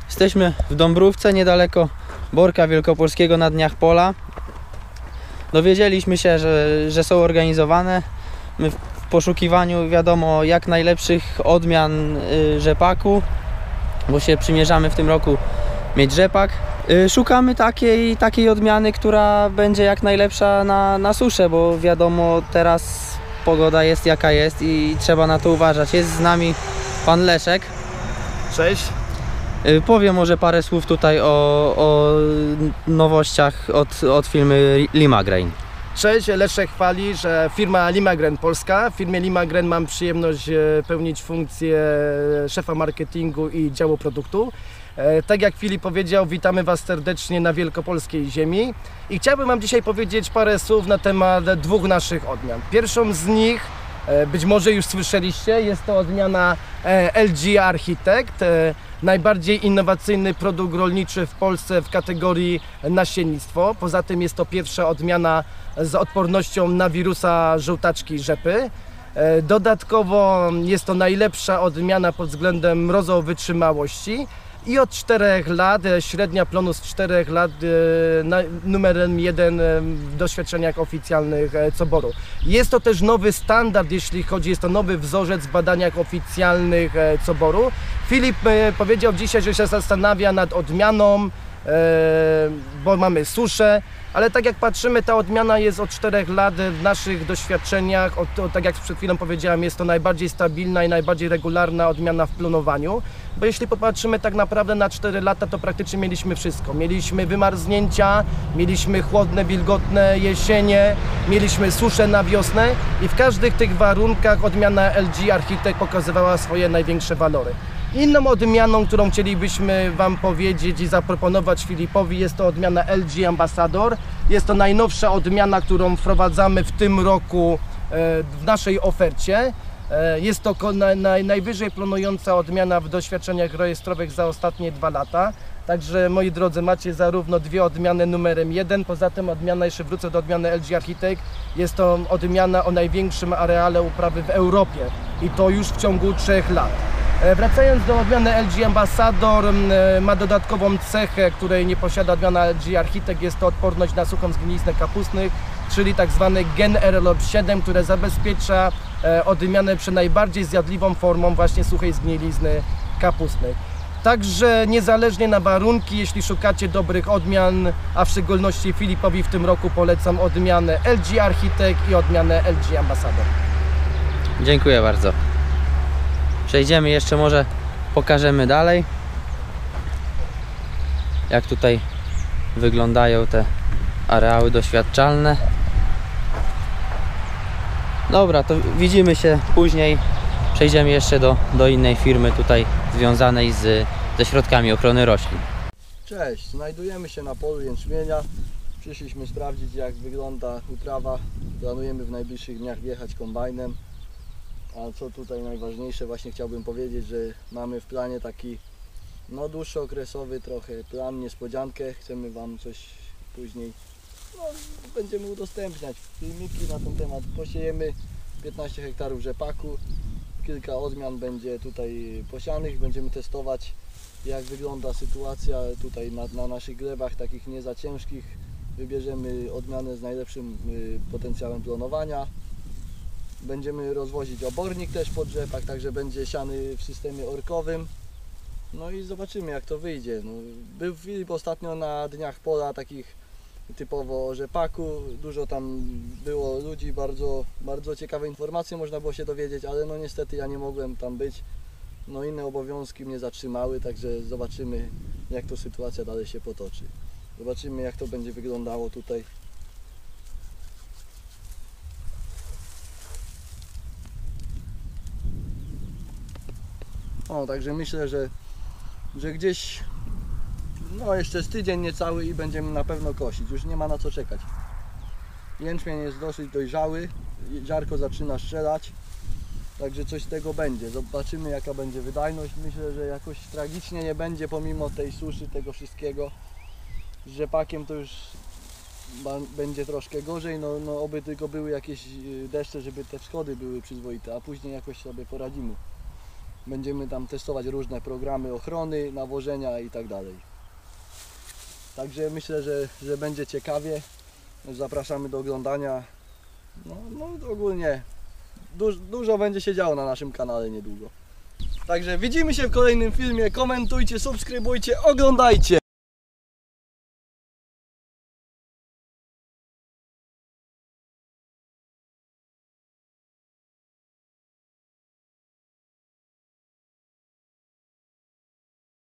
Jesteśmy w Dąbrówce, niedaleko Borka Wielkopolskiego na Dniach Pola. Dowiedzieliśmy się, że są organizowane. My w poszukiwaniu, wiadomo, jak najlepszych odmian rzepaku, bo się przymierzamy w tym roku mieć rzepak. Szukamy takiej odmiany, która będzie jak najlepsza na suszę, bo wiadomo, teraz pogoda jest jaka jest i trzeba na to uważać. Jest z nami pan Leszek. Cześć. Powie może parę słów tutaj o nowościach od firmy Limagrain. Cześć, Leszek chwali, że firma Limagrain Polska. W firmie Limagrain mam przyjemność pełnić funkcję szefa marketingu i działu produktu. Tak jak Filip powiedział, witamy Was serdecznie na wielkopolskiej ziemi i chciałbym Wam dzisiaj powiedzieć parę słów na temat dwóch naszych odmian. Pierwszą z nich, być może już słyszeliście, jest to odmiana LG Architect, najbardziej innowacyjny produkt rolniczy w Polsce w kategorii nasiennictwo. Poza tym jest to pierwsza odmiana z odpornością na wirusa żółtaczki rzepy. Dodatkowo jest to najlepsza odmiana pod względem mrozowytrzymałości i od 4 lat, średnia plonu z 4 lat, numerem 1 w doświadczeniach oficjalnych Coboru. Jest to też nowy standard, jeśli chodzi, jest to nowy wzorzec w badaniach oficjalnych Coboru. Filip powiedział dzisiaj, że się zastanawia nad odmianą, bo mamy suszę, ale tak jak patrzymy, ta odmiana jest od 4 lat w naszych doświadczeniach, tak jak przed chwilą powiedziałem, jest to najbardziej stabilna i najbardziej regularna odmiana w plonowaniu, bo jeśli popatrzymy tak naprawdę na 4 lata, to praktycznie mieliśmy wszystko. Mieliśmy wymarznięcia, mieliśmy chłodne, wilgotne jesienie, mieliśmy suszę na wiosnę i w każdych tych warunkach odmiana LG Architect pokazywała swoje największe walory. Inną odmianą, którą chcielibyśmy Wam powiedzieć i zaproponować Filipowi, jest to odmiana LG Ambassador. Jest to najnowsza odmiana, którą wprowadzamy w tym roku w naszej ofercie. Jest to najwyżej plonująca odmiana w doświadczeniach rejestrowych za ostatnie 2 lata. Także moi drodzy, macie zarówno dwie odmiany numerem 1, poza tym odmiana, jeszcze wrócę do odmiany LG Architect, jest to odmiana o największym areale uprawy w Europie i to już w ciągu 3 lat. Wracając do odmiany LG Ambassador, ma dodatkową cechę, której nie posiada odmiana LG Architect, jest to odporność na suchą zgniliznę kapustnych, czyli tak zwany gen RLOB7, które zabezpiecza odmianę przed najbardziej zjadliwą formą właśnie suchej zgnilizny kapustnej. Także niezależnie na warunki, jeśli szukacie dobrych odmian, a w szczególności Filipowi w tym roku polecam odmianę LG Architect i odmianę LG Ambassador. Dziękuję bardzo. Przejdziemy jeszcze, może pokażemy dalej, jak tutaj wyglądają te areały doświadczalne. Dobra, to widzimy się później. Przejdziemy jeszcze do innej firmy tutaj związanej ze środkami ochrony roślin. Cześć, znajdujemy się na polu jęczmienia. Przyszliśmy sprawdzić, jak wygląda uprawa. Planujemy w najbliższych dniach wjechać kombajnem. A co tutaj najważniejsze, właśnie chciałbym powiedzieć, że mamy w planie taki dłuższookresowy trochę plan, niespodziankę. Chcemy Wam coś później, będziemy udostępniać filmiki na ten temat. Posiejemy 15 hektarów rzepaku, kilka odmian będzie tutaj posianych. Będziemy testować, jak wygląda sytuacja tutaj na naszych glebach, takich nie za ciężkich. Wybierzemy odmianę z najlepszym potencjałem plonowania. Będziemy rozwozić obornik też pod rzepak, także będzie siany w systemie orkowym. No i zobaczymy, jak to wyjdzie. Był Filip ostatnio na Dniach Pola, takich typowo o rzepaku. Dużo tam było ludzi, bardzo ciekawe informacje można było się dowiedzieć, ale niestety ja nie mogłem tam być. Inne obowiązki mnie zatrzymały, także zobaczymy, jak to sytuacja dalej się potoczy. Zobaczymy, jak to będzie wyglądało tutaj. Także myślę, że gdzieś jeszcze z tydzień niecały i będziemy na pewno kosić. Już nie ma na co czekać. Jęczmień jest dosyć dojrzały, ziarko zaczyna strzelać, także coś z tego będzie. Zobaczymy, jaka będzie wydajność. Myślę, że jakoś tragicznie nie będzie pomimo tej suszy, tego wszystkiego. Z rzepakiem to już będzie troszkę gorzej, oby tylko były jakieś deszcze, żeby te wschody były przyzwoite, a później jakoś sobie poradzimy. Będziemy tam testować różne programy ochrony, nawożenia i tak dalej. Także myślę, że będzie ciekawie. Zapraszamy do oglądania. No ogólnie dużo będzie się działo na naszym kanale niedługo. Także widzimy się w kolejnym filmie. Komentujcie, subskrybujcie, oglądajcie!